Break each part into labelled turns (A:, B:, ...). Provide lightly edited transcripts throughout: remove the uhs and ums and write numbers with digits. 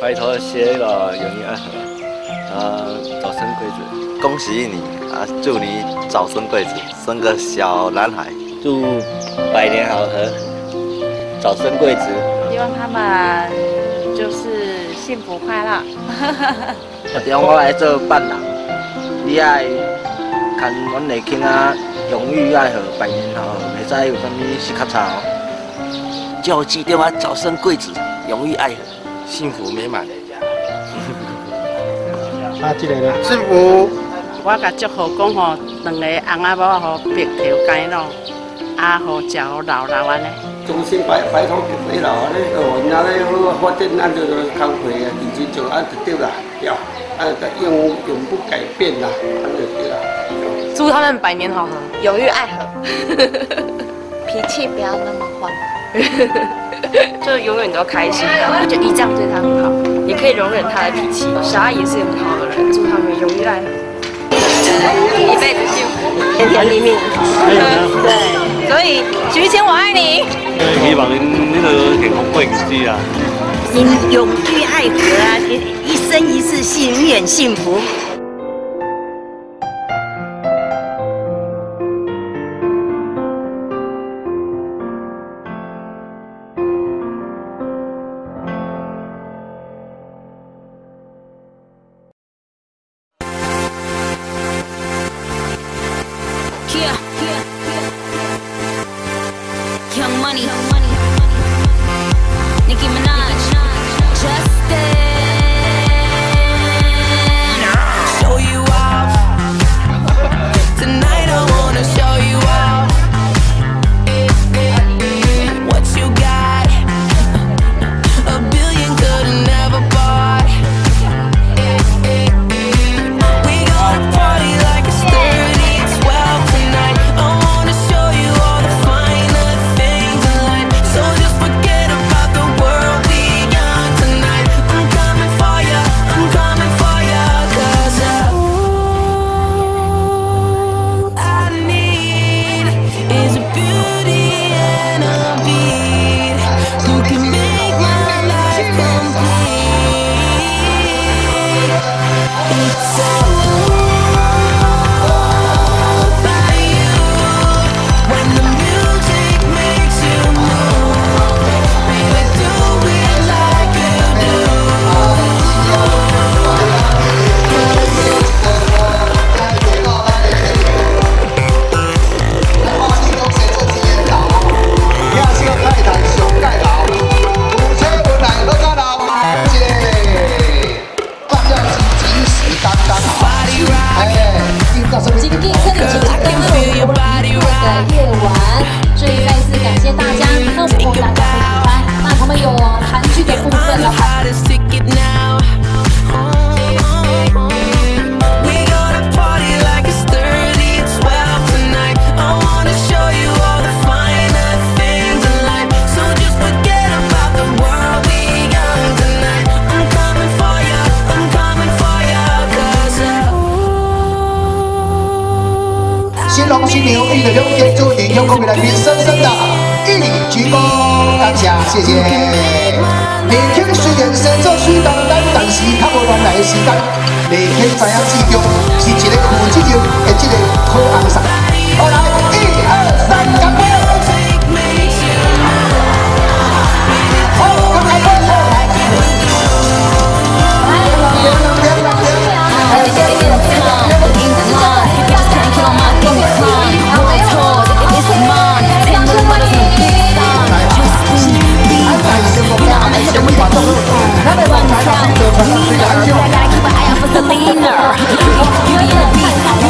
A: 拜托写那个永浴爱河，早生贵子。
B: 恭喜你啊！祝你早生贵子，生个小男孩。
A: 祝百年好合，早生贵子。
C: 希望他们就是幸福快乐。
D: 中我来做伴郎，你爱看阮的囝仔永浴爱河，百年好合，袂使有啥物失卡差哦。
B: 叫我记得啊，早生贵子，永浴爱河，幸福美满。
E: 啊，这个呢？
D: 幸福。
F: 我甲祝福讲吼，两个翁仔某吼白头偕老，啊好食好老老安尼。
G: 终身白头偕老安尼，哦，然后咧好发展按照工会啊，其实就按就对啦，了，按个永不改变啦，按就对啦。
H: 祝他们百年好合，
C: 永浴爱河，脾气不要那么坏，
H: 就永远都开心。我觉得姨丈对他很好，也可以容忍他的脾气。小阿姨是很好的人，祝他们永浴爱河，一辈子幸福，甜甜蜜蜜。对，所以徐谦我爱你。
A: 希望恁个幸福过日子啊！
I: 永浴爱河啊，一生一世，永远幸福。
J: Young Money, Nicki Minaj, Justin. Show you off tonight. I wanna show you off what you got. A billion could've never bought. We gonna party like it's 30-12 tonight. I wanna show you all the finer things in life. So just forget about the world we got tonight. I'm coming for ya, I'm coming for ya, 'cause all I need is a beauty and a beat. You can make my life complete. It's all by you. When the music makes you move, baby, do it like you do. Body rock,
K: 今天这里是刚刚的夜晚，所以再次感谢大家，那我们大家会喜欢。那我们有韩剧的部分的话。
J: how to stick it now. We gonna party like it's 30-12 tonight. I wanna show you all the finer things in life. So just forget about the world we got tonight. I'm coming for ya, I'm coming for ya, 'cause
L: 新郎新娘一的两天祝你用公民来宾深深的一礼鞠躬，感谢谢谢。年轻虽然生做水当单，但是较无乱来的时间。年轻知影志向是一个负责任的一个好红衫。好来，1、2、3，干杯！好，干杯！
J: I gotta keep an eye out for Selena. Beauty and the Beast.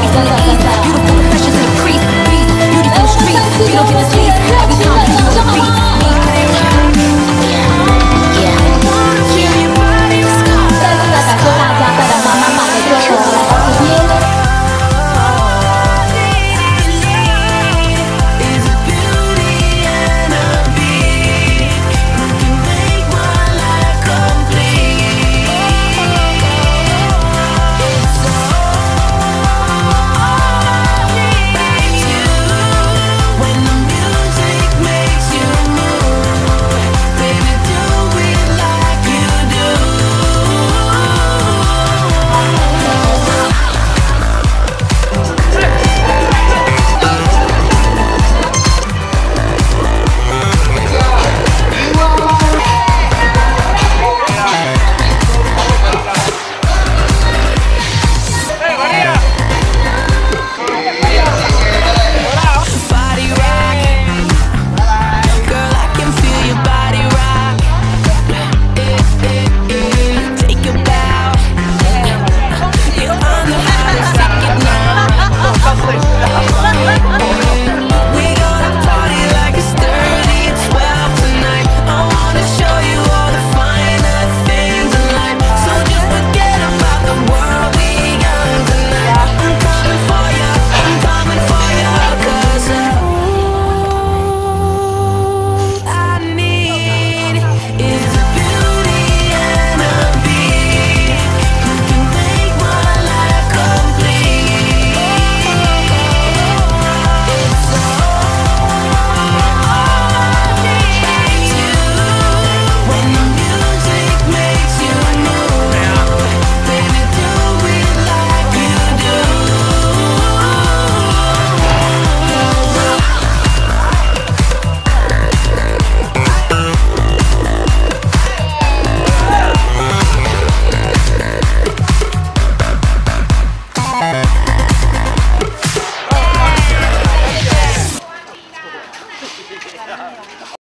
L: 啦。